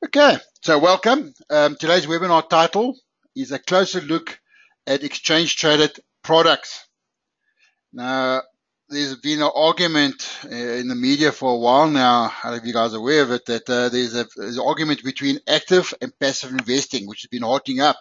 Okay, so welcome. Today's webinar title is a closer look at exchange traded products. Now, there's been an argument in the media for a while now. I don't know if you guys are aware of it, that there's an argument between active and passive investing, which has been hotting up.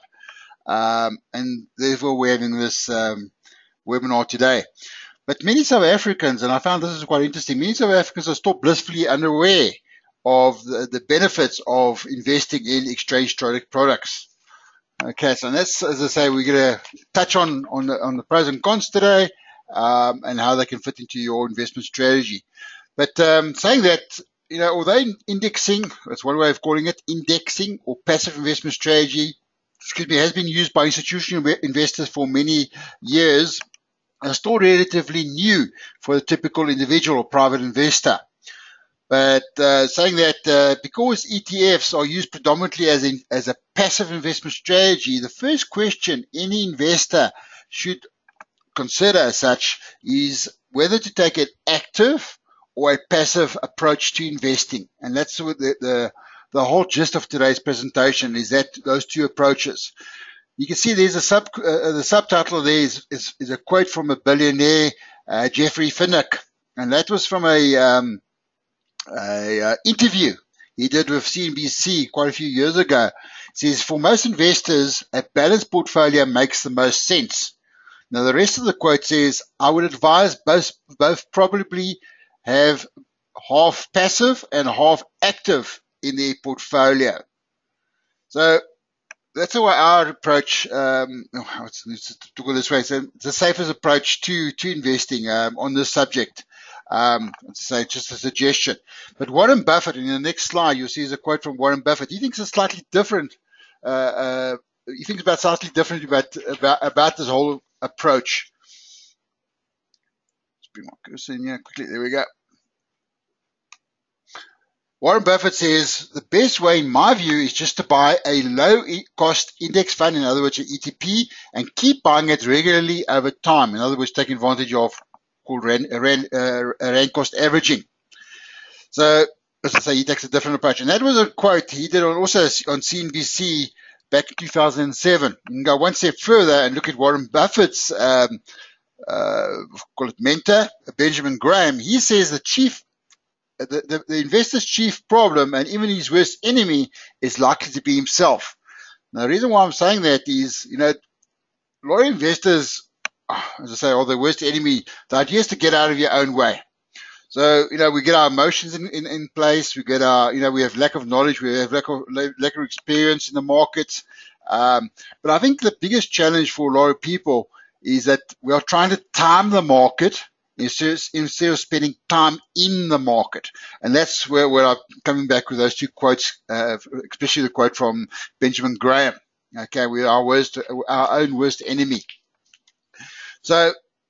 And therefore, we're having this webinar today. But many South Africans, and I found this is quite interesting, many South Africans are still blissfully unaware of the benefits of investing in exchange traded products. Okay, so that's, as I say, we're going to touch on the pros and cons today, and how they can fit into your investment strategy. But saying that, although indexing, that's one way of calling it, indexing or passive investment strategy, has been used by institutional investors for many years, are still relatively new for the typical individual or private investor. But saying that because ETFs are used predominantly as a passive investment strategy, the first question any investor should consider as such is whether to take an active or a passive approach to investing. And that's the whole gist of today's presentation, is that those two approaches. You can see there's the subtitle there is a quote from a billionaire, Jeffrey Finnick, and that was from a interview he did with CNBC quite a few years ago. It says, for most investors, a balanced portfolio makes the most sense. Now, the rest of the quote says, I would advise both probably have half passive and half active in their portfolio. So that's the way our approach, let's talk this way. So it's the safest approach to investing on this subject. Say just a suggestion. But Warren Buffett, in the next slide, you'll see is a quote from Warren Buffett. He thinks it's slightly different. He thinks slightly differently about this whole approach. Let's bring my cursor in here quickly. There we go. Warren Buffett says, the best way, in my view, is just to buy a low-cost index fund, in other words, an ETP, and keep buying it regularly over time. In other words, take advantage of called rand cost averaging. So, as I say, he takes a different approach. And that was a quote he did also on CNBC back in 2007. You can go one step further and look at Warren Buffett's call it mentor, Benjamin Graham. He says the investor's chief problem, and even his worst enemy, is likely to be himself. Now, the reason why I'm saying that is, a lot of investors, as I say, are the worst enemy. The idea is to get out of your own way. So, we get our emotions in place. We get we have lack of knowledge. We have lack of experience in the markets. But I think the biggest challenge for a lot of people is that we are trying to time the market instead of spending time in the market. And that's where I'm coming back with those two quotes, especially the quote from Benjamin Graham. Okay, we're our own worst enemy. So,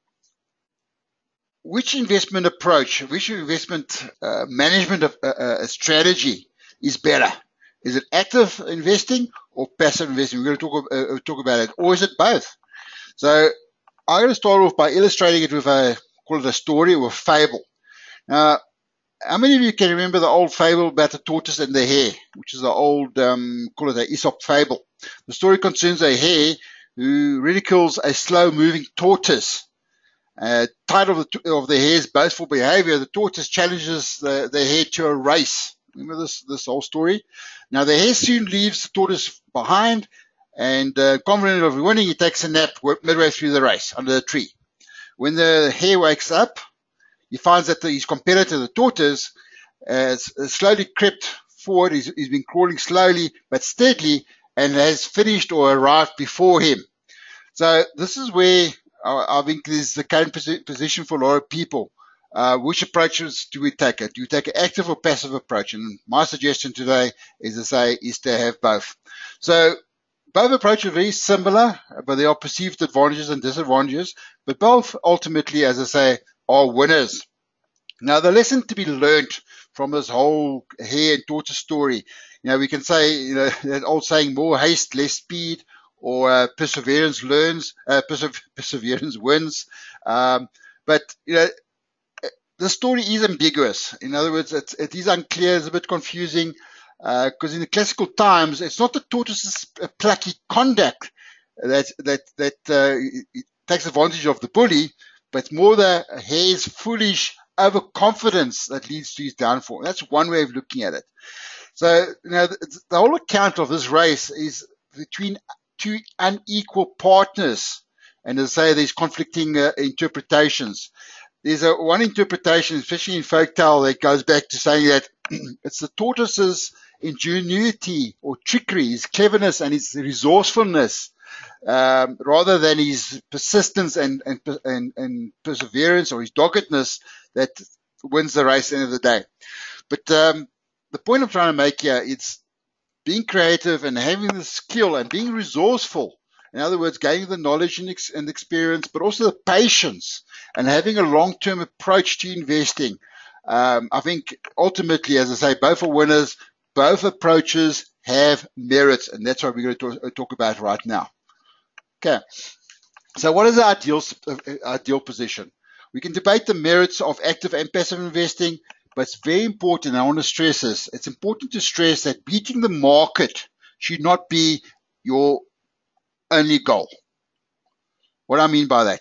which investment approach, which investment management strategy is better? Is it active investing or passive investing? We're going to talk about it. Or is it both? So, I'm going to start off by illustrating it with call it a story or a fable. Now, how many of you can remember the old fable about the tortoise and the hare, which is the old, call it an Aesop fable? The story concerns a hare who ridicules a slow-moving tortoise. Tired of the hare's boastful behavior, the tortoise challenges the hare to a race. Remember this whole story? Now, the hare soon leaves the tortoise behind, and confident of winning, he takes a nap midway through the race under a tree. When the hare wakes up, he finds that his competitor, the tortoise, has slowly crept forward. He's been crawling slowly but steadily and has finished or arrived before him. So this is where I think is the current position for a lot of people. Which approaches do we take? Do you take an active or passive approach? And my suggestion today is to have both. So both approaches are very similar, but there are perceived advantages and disadvantages. But both ultimately, as I say, are winners. Now, the lesson to be learned from this whole hare and tortoise story, we can say, that old saying, more haste, less speed, or perseverance wins. But the story is ambiguous. In other words, it is unclear, it's a bit confusing. Because in the classical times, it's not the tortoise's plucky conduct that takes advantage of the bully, but more the hare's foolish overconfidence that leads to his downfall. That's one way of looking at it. So, the whole account of this race is between two unequal partners. And as I say, there's conflicting interpretations. There's one interpretation, especially in folktale, that goes back to saying that it's the tortoise's ingenuity or trickery, his cleverness and his resourcefulness, rather than his persistence and perseverance or his doggedness that wins the race at the end of the day. But the point I'm trying to make here is being creative and having the skill and being resourceful. In other words, gaining the knowledge and experience, but also the patience and having a long-term approach to investing. I think ultimately, as I say, both are winners. Both approaches have merits, and that's what we're going to talk about right now. Okay, so what is the ideal position? We can debate the merits of active and passive investing, but it's very important, and I want to stress this, it's important to stress that beating the market should not be your only goal. What I mean by that,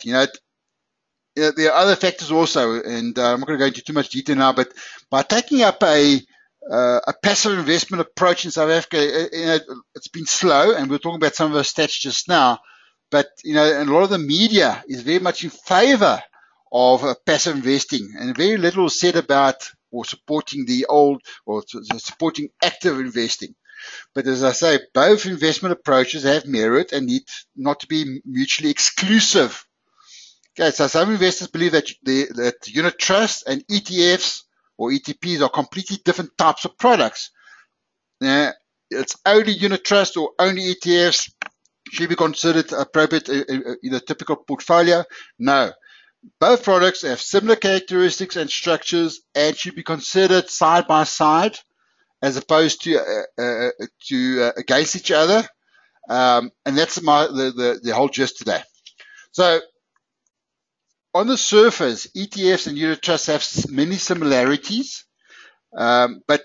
there are other factors also, and I'm not going to go into too much detail now, but by taking up a passive investment approach in South Africa, it's been slow, and we're talking about some of those stats just now, but, and a lot of the media is very much in favor of passive investing, and very little is said about or supporting the old or supporting active investing. But as I say, both investment approaches have merit and need not to be mutually exclusive. Okay, so some investors believe that unit trusts and ETFs or ETPs are completely different types of products. Now, it's only unit trust or only ETFs should be considered appropriate in a typical portfolio. No. Both products have similar characteristics and structures and should be considered side by side as opposed to against each other. And that's the whole gist today. So on the surface, ETFs and unit trusts have many similarities, but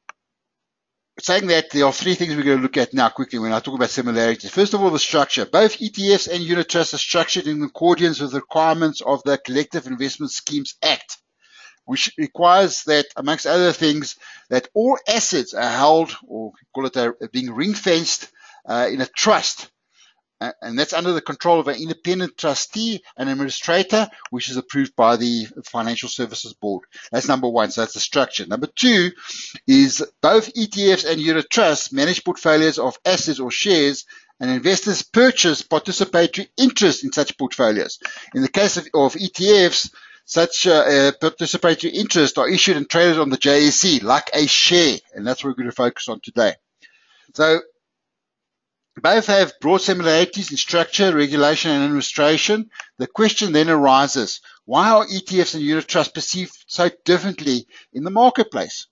saying that, there are three things we're going to look at now quickly when I talk about similarities. First of all, the structure. Both ETFs and unit trusts are structured in accordance with the requirements of the Collective Investment Schemes Act, which requires that, amongst other things, that all assets are held, or call it being ring-fenced, in a trust. And that's under the control of an independent trustee and administrator, which is approved by the Financial Services Board. That's number one. So that's the structure. Number two is both ETFs and unit trusts manage portfolios of assets or shares, and investors purchase participatory interest in such portfolios. In the case of ETFs, such participatory interests are issued and traded on the JSE like a share, and that's what we're going to focus on today. So both have broad similarities in structure, regulation, and administration. The question then arises, why are ETFs and unit trusts perceived so differently in the marketplace?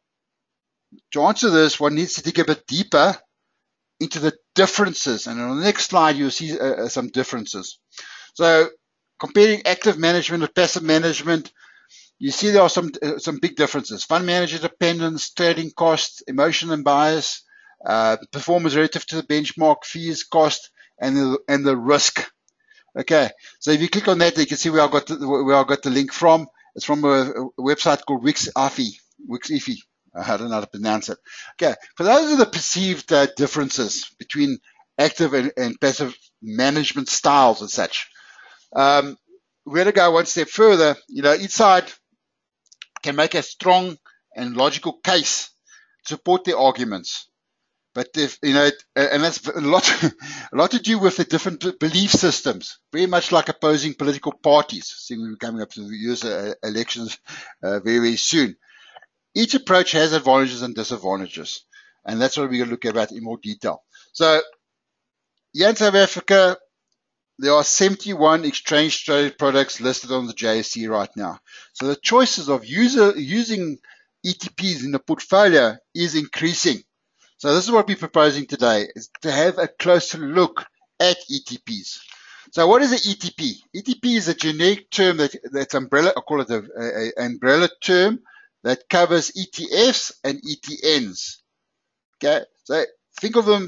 To answer this, one needs to dig a bit deeper into the differences. And on the next slide, you'll see some differences. So comparing active management with passive management, you see there are some big differences. Fund manager dependence, trading costs, emotion and bias, performance relative to the benchmark, fees, cost, and the risk. Okay, so if you click on that, you can see where I got the link from. It's from a website called WixIFI. I don't know how to pronounce it. Okay, so those are the perceived differences between active and passive management styles and such. We're going to go one step further. Each side can make a strong and logical case to support their arguments. But if and that's a lot to do with the different belief systems, very much like opposing political parties. Seeing we're coming up to the US elections very, very soon. Each approach has advantages and disadvantages, and that's what we're going to look at in more detail. So, here in South Africa, there are 71 exchange traded products listed on the JSE right now. So the choices of using ETPs in the portfolio is increasing. So this is what we're proposing today, is to have a closer look at ETPs. So what is an ETP? ETP is a generic term that's umbrella, I call it an umbrella term that covers ETFs and ETNs. Okay, so think of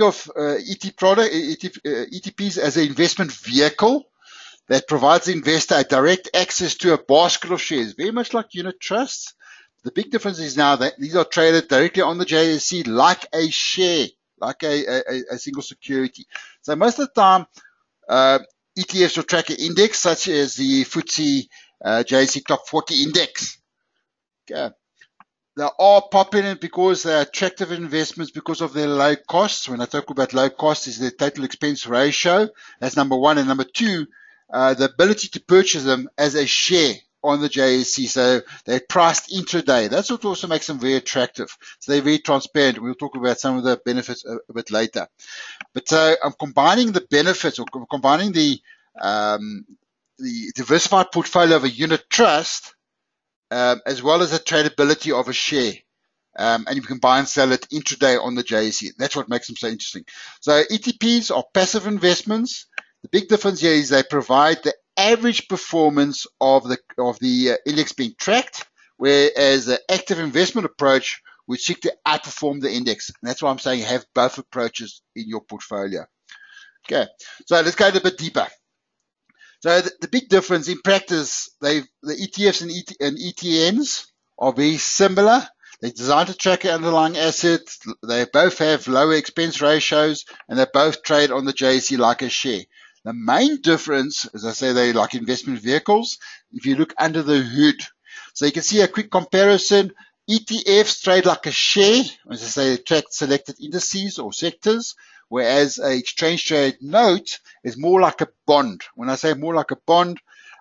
ETPs as an investment vehicle that provides the investor a direct access to a basket of shares, very much like unit trusts. The big difference is now that these are traded directly on the JSE like a share, like a single security. So most of the time, ETFs will track an index such as the FTSE JSE Top 40 index. Okay. They are popular because they're attractive investments because of their low costs. When I talk about low costs, is the total expense ratio. That's number one. And number two, the ability to purchase them as a share on the JSE. So they're priced intraday. That's what also makes them very attractive. So they're very transparent. We'll talk about some of the benefits a bit later. But so I'm combining the benefits, or combining the diversified portfolio of a unit trust as well as the tradability of a share. And you can buy and sell it intraday on the JSE. That's what makes them so interesting. So ETPs are passive investments. The big difference here is they provide the average performance of the index being tracked, whereas the active investment approach would seek to outperform the index. And that's why I'm saying have both approaches in your portfolio. Okay, so let's go a bit deeper. So the big difference in practice, the ETFs and ETNs are very similar. They're designed to track an underlying asset. They both have lower expense ratios, and they both trade on the JSE like a share. The main difference, as I say, they're like investment vehicles. If you look under the hood, so you can see a quick comparison. ETFs trade like a share, as I say, they track selected indices or sectors, whereas an exchange traded note is more like a bond. When I say more like a bond,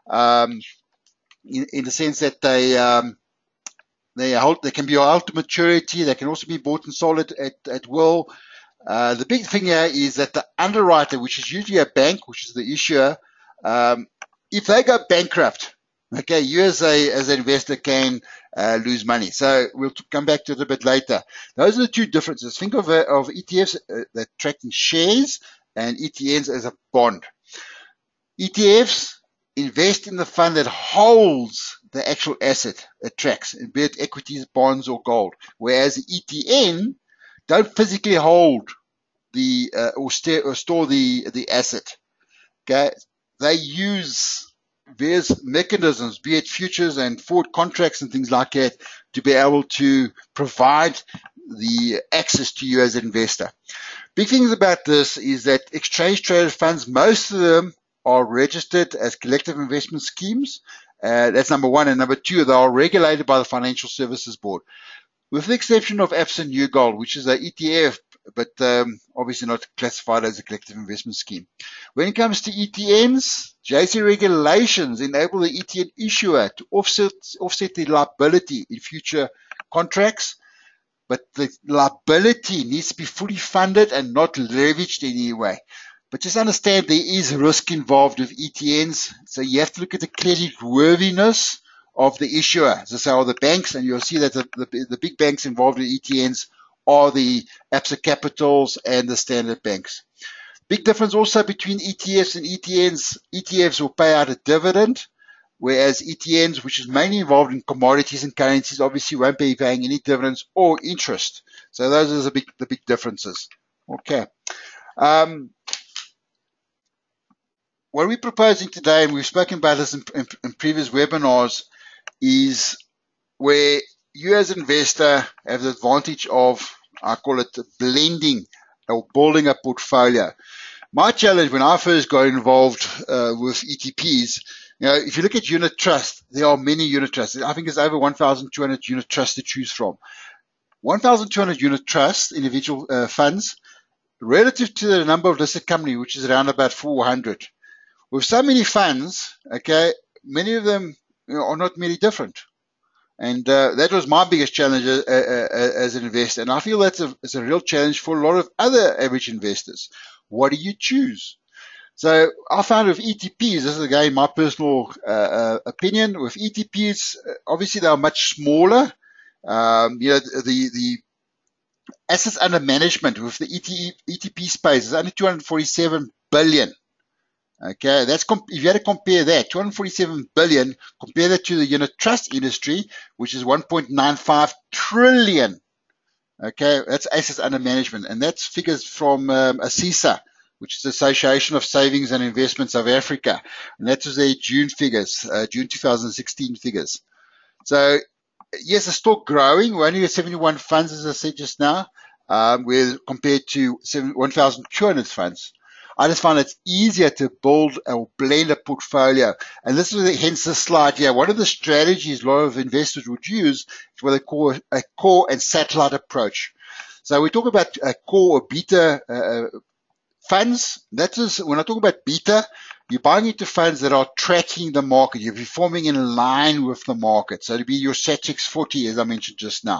in the sense that they can be held to maturity. They can also be bought and sold at will. The big thing here is that the underwriter, which is usually a bank, which is the issuer, if they go bankrupt, okay, you as an investor can lose money. So we'll come back to it a bit later. Those are the two differences. Think of ETFs that tracking shares and ETNs as a bond. ETFs invest in the fund that holds the actual asset it tracks, be it equities, bonds, or gold. Whereas the ETN don't physically hold the or store the asset. Okay, they use various mechanisms, be it futures and forward contracts and things like that, to be able to provide the access to you as an investor. Big things about this is that exchange traded funds, most of them are registered as collective investment schemes. That's number one. And number two, they are regulated by the Financial Services Board. With the exception of Absa New Gold, which is an ETF, but obviously not classified as a collective investment scheme. When it comes to ETNs, JSE regulations enable the ETN issuer to offset the liability in future contracts, but the liability needs to be fully funded and not leveraged in any way. But just understand there is risk involved with ETNs, so you have to look at the credit worthiness of the issuer, as I say, are the banks, and you'll see that the big banks involved in ETNs are the Absa Capitals and the Standard Banks. Big difference also between ETFs and ETNs. ETFs will pay out a dividend, whereas ETNs, which is mainly involved in commodities and currencies, obviously won't be paying any dividends or interest. So those are the big differences. Okay. What we're proposing today, and we've spoken about this in previous webinars, is where you as an investor have the advantage of, I call it blending or building a portfolio. My challenge when I first got involved with ETPs, if you look at unit trust, there are many unit trusts. I think there's over 1,200 unit trusts to choose from. 1,200 unit trusts, individual funds, relative to the number of listed companies, which is around about 400. With so many funds, okay, many of them are not really different. And that was my biggest challenge as an investor. And I feel that's a real challenge for a lot of other average investors. What do you choose? So I found with ETPs, this is again my personal opinion, with ETPs, obviously they are much smaller. The assets under management with the ETP space is only 247 billion. Okay, that's if you had to compare that, 247 billion, compare that to the unit trust industry, which is 1.95 trillion. Okay, that's assets under management, and that's figures from ASISA, which is the Association of Savings and Investments of Africa, and that was their June figures, June 2016 figures. So yes, it's still growing. We're only at 71 funds, as I said just now, compared to 1,200 funds. I just find it's easier to build or blend a portfolio. And this is hence the slide here. One of the strategies a lot of investors would use is what they call a core and satellite approach. So we talk about a core or beta funds. That is, when I talk about beta, you're buying into funds that are tracking the market. You're performing in line with the market. So it'd be your SATX 40, as I mentioned just now.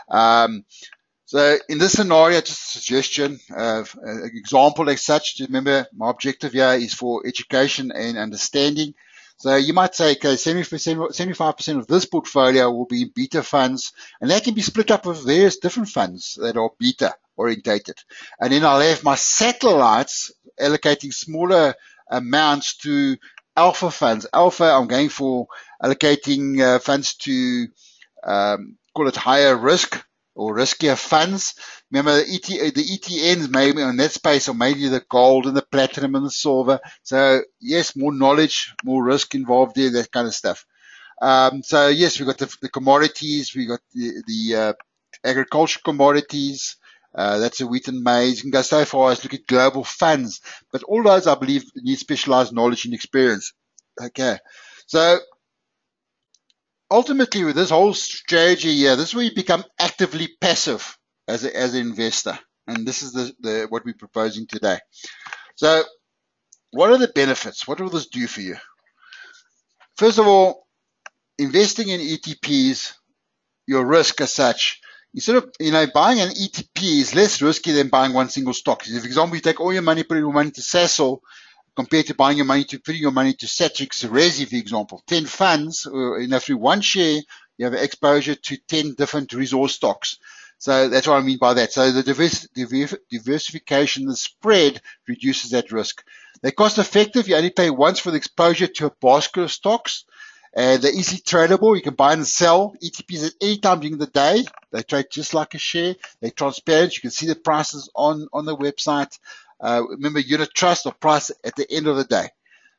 So in this scenario, just a suggestion, an example as such. Remember, my objective here is for education and understanding. So you might say, okay, 75% of this portfolio will be in beta funds, and that can be split up with various different funds that are beta orientated. And then I'll have my satellites allocating smaller amounts to alpha funds. Alpha, I'm going for allocating funds to call it higher risk or riskier funds. Remember, the ETNs maybe on that space are mainly the gold and the platinum and the silver. So yes, more knowledge, more risk involved there, that kind of stuff. So yes, we've got the commodities, we got the agriculture commodities. That's a wheat and maize. You can go so far as look at global funds, but all those, I believe, need specialized knowledge and experience. Okay, so ultimately, with this whole strategy here, this is where you become actively passive as an investor, and this is what we're proposing today. So, what are the benefits? What will this do for you? First of all, investing in ETPs, your risk as such, instead of buying an ETP is less risky than buying one single stock. If, for example, you take all your money, put your money to Sasol, compared to putting your money to SATX Resi, for example. 10 funds, through one share, you have exposure to 10 different resource stocks. So that's what I mean by that. So the diversification, the spread reduces that risk. They're cost effective. You only pay once for the exposure to a basket of stocks. They're easily tradable. You can buy and sell ETPs at any time during the day. They trade just like a share. They're transparent. You can see the prices on the website. Remember, unit trust or price at the end of the day.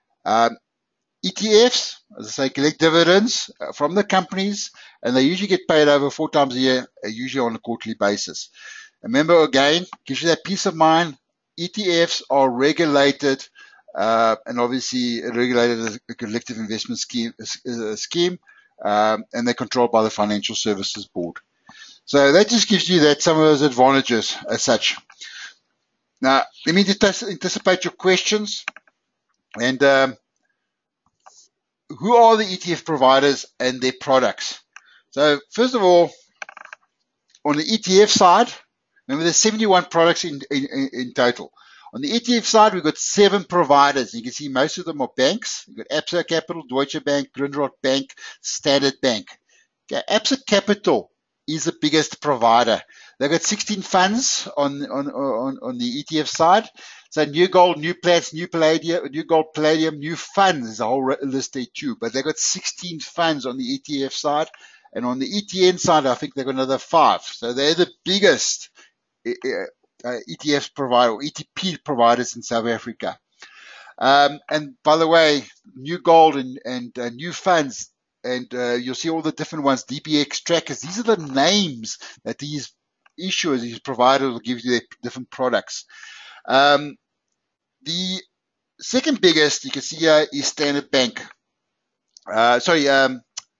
ETFs, as I say, collect dividends from the companies, and they usually get paid over 4 times a year, usually on a quarterly basis. Remember, again, gives you that peace of mind. ETFs are regulated, and obviously regulated as a collective investment scheme, and they're controlled by the Financial Services Board. So that just gives you some of those advantages as such. Now, let me anticipate your questions. And who are the ETF providers and their products? So, first of all, on the ETF side, remember there's 71 products in total. On the ETF side, we've got 7 providers. You can see most of them are banks. You've got Absa Capital, Deutsche Bank, Grindrod Bank, Standard Bank. Okay, Absa Capital is the biggest provider. They've got 16 funds on the ETF side. So new gold, new plats, new palladium, new gold, palladium, new funds. There's a whole list there too. But they've got 16 funds on the ETF side. And on the ETN side, I think they've got another 5. So they're the biggest ETF provider or ETP providers in South Africa. And by the way, new gold and new funds, and you'll see all the different ones, DPX trackers. These are the names that these issuers, these providers will give you their different products. The second biggest you can see here is Standard Bank. Standard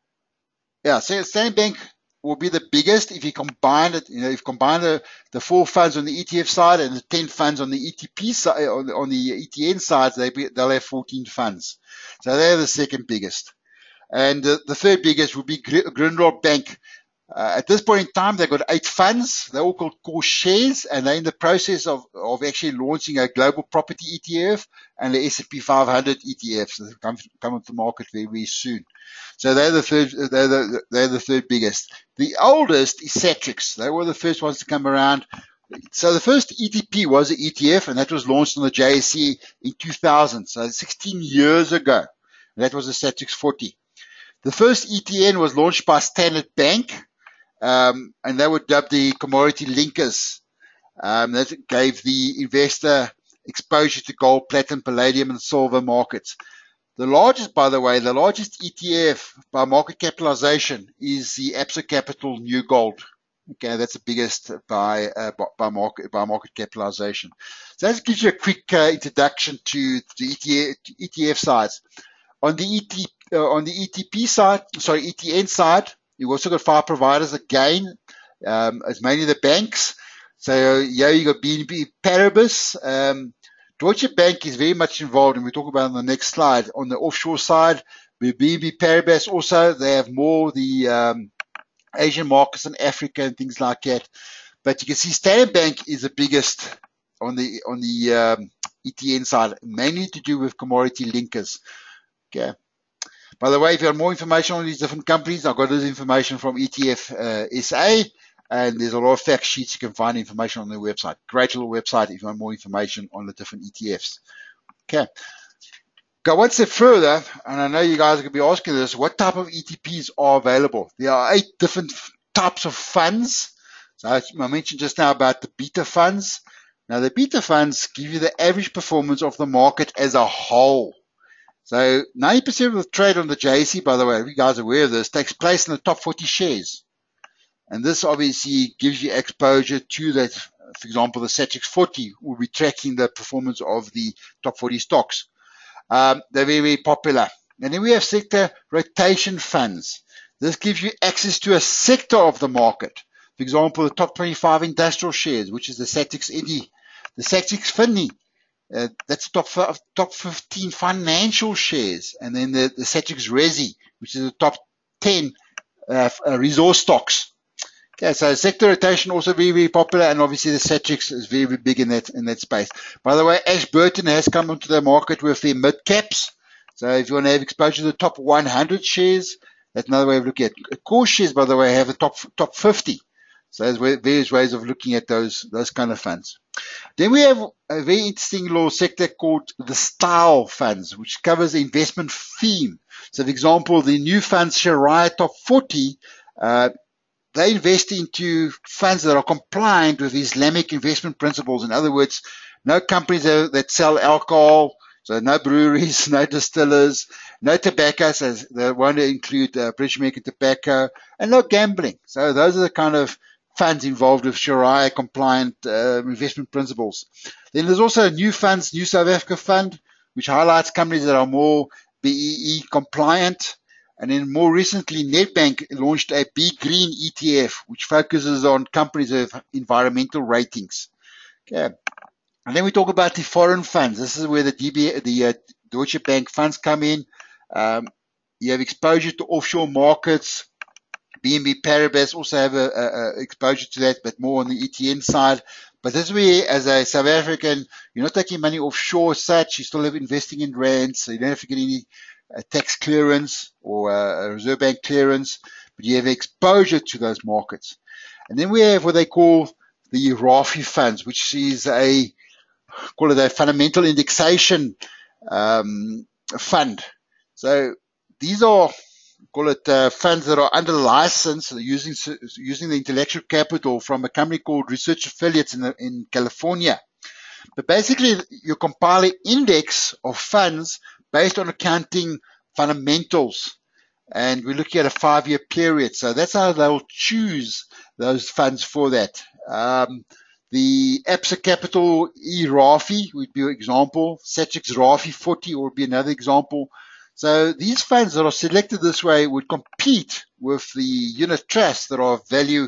Bank will be the biggest if you combine it. If you combine the 4 funds on the ETF side and the 10 funds on the ETP side, on the ETN side, they'll have 14 funds. So they're the second biggest. And the third biggest will be Grindrod Bank. At this point in time, they've got 8 funds. They're all called core shares, and they're in the process of actually launching a global property ETF and the S&P 500 ETFs that come onto the market very, very soon. So they're the third biggest. The oldest is SATX. They were the first ones to come around. So the first ETP was an ETF, and that was launched on the JSE in 2000, so 16 years ago. And that was the SATX 40. The first ETN was launched by Standard Bank. and they were dubbed the commodity linkers. That gave the investor exposure to gold, platinum, palladium, and silver markets. The largest, by the way, the largest ETF by market capitalization is the Absa Capital New Gold. Okay, that's the biggest by market capitalization. So that gives you a quick introduction to the ETF sides. On the ETP side, ETN side, you've also got 5 providers again. It's mainly the banks. So yeah, you got BNP Paribas. Deutsche Bank is very much involved, and we'll talk about it on the next slide. On the offshore side, with BNP Paribas also, they have more the Asian markets and Africa and things like that. But you can see Standard Bank is the biggest on the ETN side, mainly to do with commodity linkers. Okay. By the way, if you have more information on these different companies, I've got this information from ETF SA. And there's a lot of fact sheets. You can find information on their website. Great little website if you want more information on the different ETFs. Okay. Go one step further, and I know you guys are going to be asking this, what type of ETPs are available? There are 8 different types of funds. So I mentioned just now about the beta funds. Now, the beta funds give you the average performance of the market as a whole. So 90% of the trade on the JSE, by the way, if you guys are aware of this, takes place in the top 40 shares. And this obviously gives you exposure to that. For example, the SATX 40 will be tracking the performance of the top 40 stocks. They're very, very popular. And then we have sector rotation funds. This gives you access to a sector of the market. For example, the top 25 industrial shares, which is the SATX EDI, the SATX FINI, that's the top 15 financial shares. And then the SATX RESI, which is the top 10 resource stocks. Okay, so sector rotation also very, very popular, and obviously the SATX is very, very big in that space. By the way, Ashburton has come onto the market with their mid caps. So if you want to have exposure to the top 100 shares, that's another way of looking at it. Core shares, by the way, have the top 50. So there's various ways of looking at those kind of funds. Then we have a very interesting little sector called the style funds, which covers the investment theme. So for example, the new funds Sharia Top 40, they invest into funds that are compliant with Islamic investment principles. In other words, no companies that sell alcohol, so no breweries, no distillers, no tobacco, so they won't include British American Tobacco, and no gambling. So those are the kind of funds involved with Sharia compliant investment principles. Then there's also New Funds, New South Africa Fund, which highlights companies that are more BEE compliant. And then more recently, Nedbank launched a Be Green ETF, which focuses on companies with environmental ratings. Okay. And then we talk about the foreign funds. This is where the Deutsche Bank funds come in. You have exposure to offshore markets. BNP Paribas also have a exposure to that, but more on the ETN side. But this is where, as a South African, you're not taking money offshore as such. You still have investing in rands, so you don't have to get any tax clearance or a Reserve Bank clearance, but you have exposure to those markets. And then we have what they call the RAFI funds, which is call it a fundamental indexation fund. So these are, call it funds that are under license using the intellectual capital from a company called Research Affiliates in California. But basically, you compile an index of funds based on accounting fundamentals, and we're looking at a 5-year period. So that's how they'll choose those funds for that. The Absa Capital E-RAFI would be an example. SATX RAFI 40 would be another example. So these funds that are selected this way would compete with the unit trusts that are value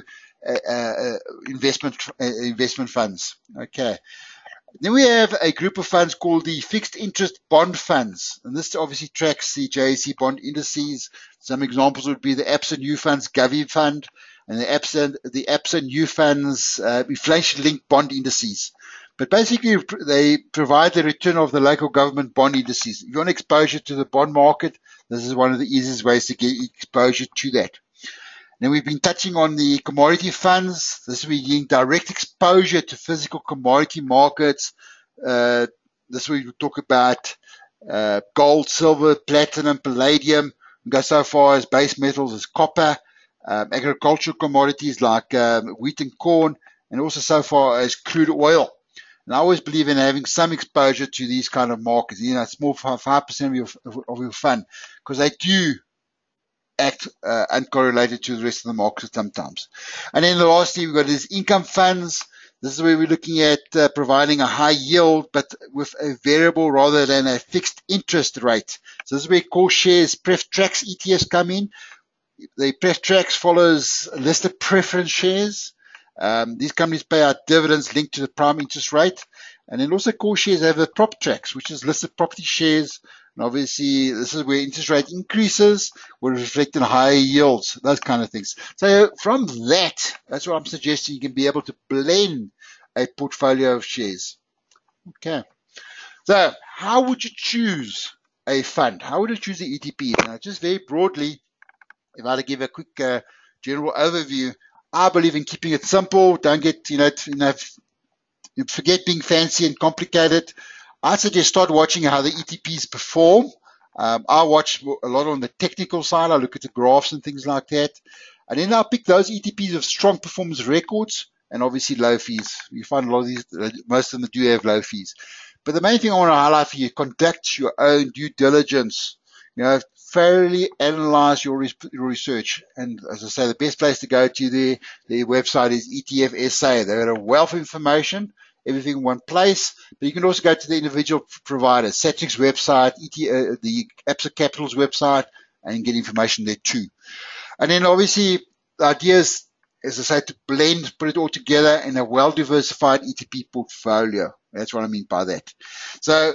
investment funds. Okay. Then we have a group of funds called the fixed interest bond funds. And this obviously tracks the JSE bond indices. Some examples would be the Absa New Funds Govie Fund and the Absa New Funds inflation-linked bond indices. But basically, they provide the return of the local government bond indices. If you want exposure to the bond market, this is one of the easiest ways to get exposure to that. Then we've been touching on the commodity funds. This is where you're getting direct exposure to physical commodity markets. This is where we talk about gold, silver, platinum, palladium. We go so far as base metals as copper. agricultural commodities like wheat and corn, and also so far as crude oil. And I always believe in having some exposure to these kind of markets. It's more 5% of your fund, because they do act uncorrelated to the rest of the market sometimes. And then lastly, we've got these income funds. This is where we're looking at providing a high yield, but with a variable rather than a fixed interest rate. So this is where core shares, pref tracks ETFs come in. The pref tracks follows listed preference shares. These companies pay out dividends linked to the prime interest rate. And then also core shares have the prop tracks, which is listed property shares. And obviously, this is where interest rate increases will reflect in higher yields, those kind of things. So from that's what I'm suggesting. You can be able to blend a portfolio of shares. Okay. So how would you choose a fund? How would you choose the ETP? Now, just very broadly, if I had to give a quick general overview, I believe in keeping it simple. Don't get, forget being fancy and complicated. I suggest start watching how the ETPs perform. I watch a lot on the technical side. I look at the graphs and things like that. And then I'll pick those ETPs with strong performance records and obviously low fees. You find a lot of these, most of them do have low fees. But the main thing I want to highlight for you, conduct your own due diligence. Thoroughly analyze your research. And as I say, the best place to go to their website is ETF SA. They've got a wealth of information, everything in one place. But you can also go to the individual providers, Satrix's website, the Absa Capital's website, and get information there too. And then obviously the idea is, as I say, to blend, put it all together in a well-diversified ETP portfolio. That's what I mean by that. So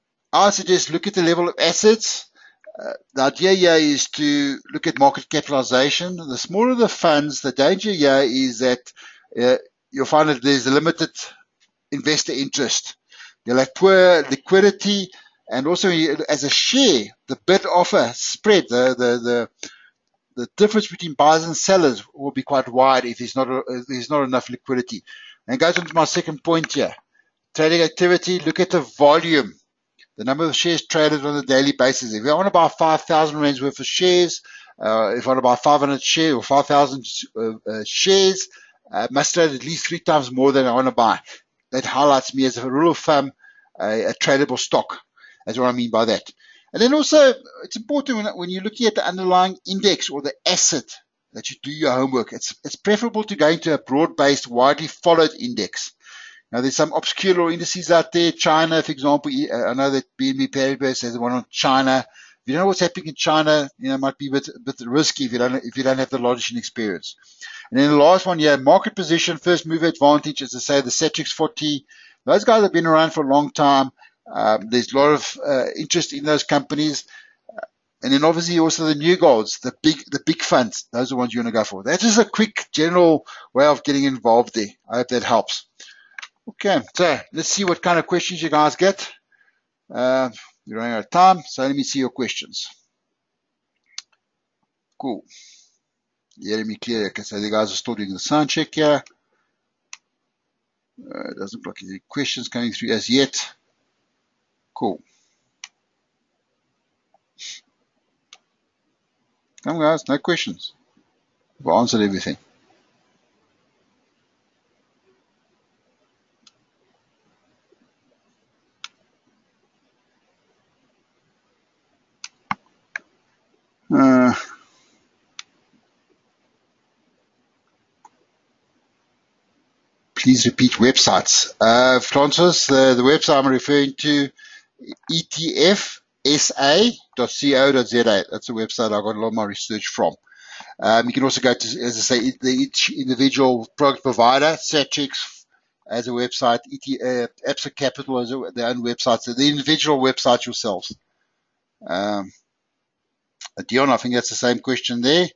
I suggest look at the level of assets. The idea here is to look at market capitalization. The smaller the funds, the danger here is that you'll find that there's a limited investor interest. You'll have poor liquidity, and also as a share, the bid offer spread, the difference between buyers and sellers will be quite wide if there's not enough liquidity. And it goes on to my second point here. Trading activity, look at the volume. The number of shares traded on a daily basis. If I want to buy 5,000 rands worth of shares, if I want to buy 500 shares or 5,000 shares, must trade at least 3 times more than I want to buy. That highlights me as a rule of thumb, a tradable stock. That's what I mean by that. And then also, it's important when you're looking at the underlying index or the asset that you do your homework. It's preferable to go into a broad-based, widely followed index. Now, there's some obscure indices out there. China, for example, I know that BNP Paribas has one on China. If you don't know what's happening in China, it might be a bit risky if you don't have the knowledge and experience. And then the last one, market position, first mover advantage, as I say, the Satrix 40. Those guys have been around for a long time. There's a lot of interest in those companies. And then obviously also the new golds, the big funds. Those are the ones you want to go for. That's just a quick general way of getting involved there. I hope that helps. Okay, so let's see what kind of questions you guys get. We're running out of time, so let me see your questions. Cool. Yeah, let me clear. Okay, so the guys are still doing the sound check here. It doesn't look like any questions coming through as yet. Cool. Come on, guys, no questions. We've answered everything. Please repeat websites. Francis, the website I'm referring to, etfsa.co.za. That's the website I got a lot of my research from. You can also go to, as I say, each individual product provider, Satrix as a website, Absa Capital as their own website, so the individual websites yourselves. Dion, I think that's the same question there.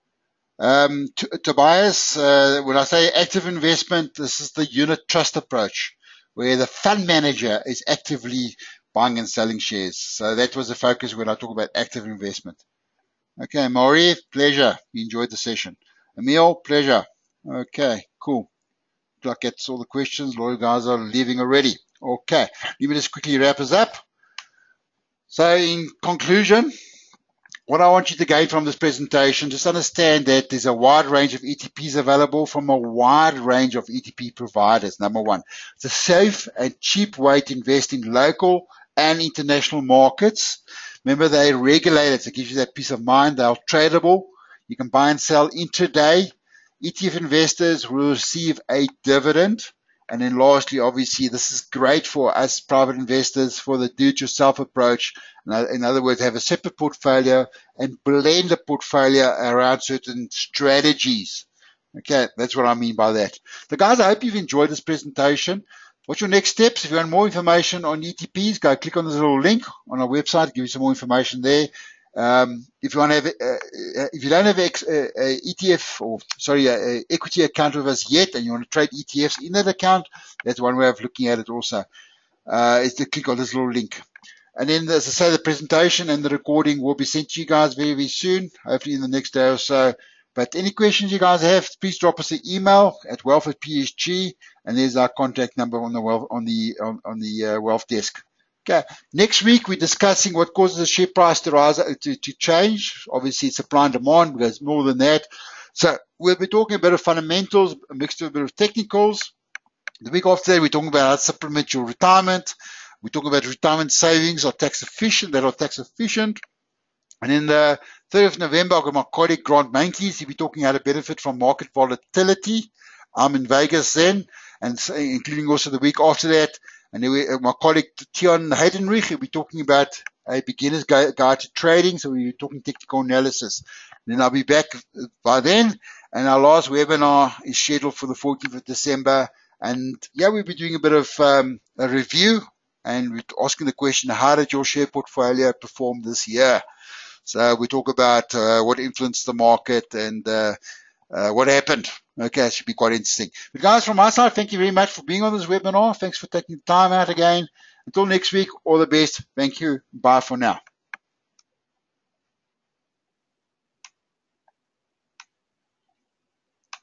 Tobias, when I say active investment, this is the unit trust approach, where the fund manager is actively buying and selling shares. So that was the focus when I talk about active investment. Okay, Maury, pleasure. You enjoyed the session. Emil, pleasure. Okay, cool. Looks like that's all the questions. A lot of guys are leaving already. Okay, let me just quickly wrap us up. So in conclusion, what I want you to gain from this presentation, just understand that there's a wide range of ETPs available from a wide range of ETP providers. Number one, it's a safe and cheap way to invest in local and international markets. Remember, they're regulated, so it gives you that peace of mind. They're tradable. You can buy and sell intraday. ETF investors will receive a dividend. And then lastly, obviously, this is great for us private investors for the do-it-yourself approach. In other words, have a separate portfolio and blend the portfolio around certain strategies. Okay, that's what I mean by that. So guys, I hope you've enjoyed this presentation. What's your next steps? If you want more information on ETPs, go click on this little link on our website, give you some more information there. If you want to have, if you don't have a ETF or a equity account with us yet, and you want to trade ETFs in that account, that's one way of looking at it. Also, is to click on this little link, and then, as I say, the presentation and the recording will be sent to you guys very, very soon, hopefully in the next day or so. But any questions you guys have, please drop us an email at wealth@psg, and there's our contact number on the wealth desk. Okay. Next week, we're discussing what causes the share price to rise, to change. Obviously, supply and demand. There's more than that. So we'll be talking a bit of fundamentals, a mixture of a bit of technicals. The week after that, we're talking about how to supplement your retirement. We're talking about retirement savings that are tax efficient. And then the 3rd of November, I've got my colleague Grant Mankies. He'll be talking how to benefit from market volatility. I'm in Vegas then, and including also the week after that. And then my colleague Tion Heidenrich will be talking about a beginner's guide to trading. So we're talking technical analysis. And then I'll be back by then. And our last webinar is scheduled for the 14th of December. And yeah, we'll be doing a bit of a review, and we're asking the question, how did your share portfolio perform this year? So we talk about what influenced the market and what happened. Okay, it should be quite interesting. But guys, from my side, thank you very much for being on this webinar. Thanks for taking the time out again. Until next week, all the best. Thank you. Bye for now.